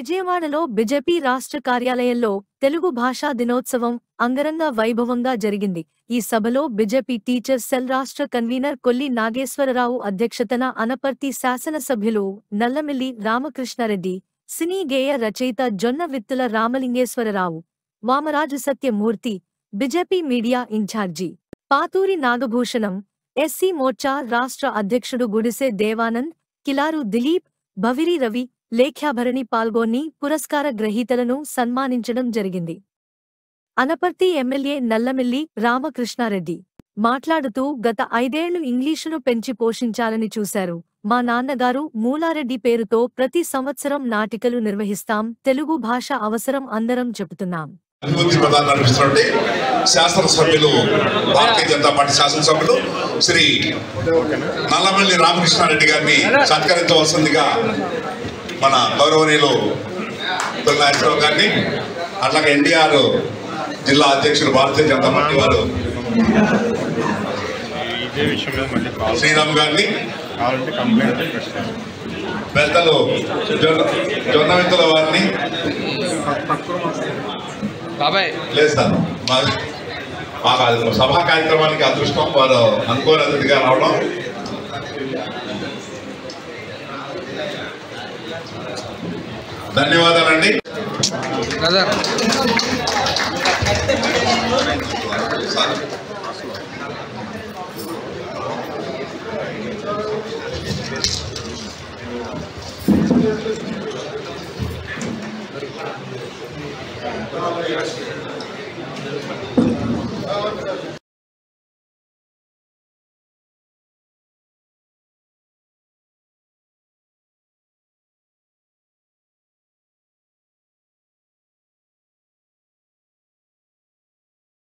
విజయవాడలో బీజేపీ రాష్ట్ర కార్యాలయంలో తెలుగు భాషా దినోత్సవం అంగరంగ వైభవంగా జరిగింది. ఈ సభలో బీజేపీ టీచర్స్ సెల్ రాష్ట్ర కన్వీనర్ కొల్లి నాగేశ్వరరావు అధ్యక్షతన అనపర్తి శాసనసభ్యులు నల్లమిల్లి రామకృష్ణారెడ్డి, సినీ గేయ రచయిత Jonna Vittula Ramalingeswararao, Vamaraju Satyamurthy, BJP media incharge Paturi Nagabhushanam, SC Morcha రాష్ట్ర అధ్యక్షుడు గుడిసె దేవానంద్, కిలారు దిలీప్, భవిరి రవి, లేఖ్యాభరణి పాల్గొని పురస్కార గ్రహీతలను సన్మానించడం జరిగింది. అనపర్తి ఎమ్మెల్యే నల్లమిల్లి రామకృష్ణారెడ్డి మాట్లాడుతూ గత 5 ఏళ్లు ఇంగ్లీషును పెంచి పోషించాలని చూశారు. మా నాన్నగారు మూలారెడ్డి పేరుతో ప్రతి సంవత్సరం నాటికలు నిర్వహిస్తాం. తెలుగు భాష అవసరం అందరం చెబుతున్నాం. అభివృద్ధి ప్రధాన నడిపిస్తున్నటువంటి శాసనసభ్యులు భారతీయ జనతా పార్టీ శాసనసభ్యులు శ్రీ నల్లమిల్లి రామకృష్ణారెడ్డి గారిని సత్కరించవలసిందిగా మన గౌరవనీయులు నాగేశ్వరరావు గారిని, అట్లాగే ఎన్టీఆర్ జిల్లా అధ్యక్షులు భారతీయ జనతా పార్టీ వారు శ్రీరామ్ గారిని, పెద్దలు జొన్నవిత్తుల వారిని లేదు సార్ మా సభా కార్యక్రమానికి అదృష్టం వారు అనుకోని అతిథిగా రావడం. ధన్యవాదాలండి. సార్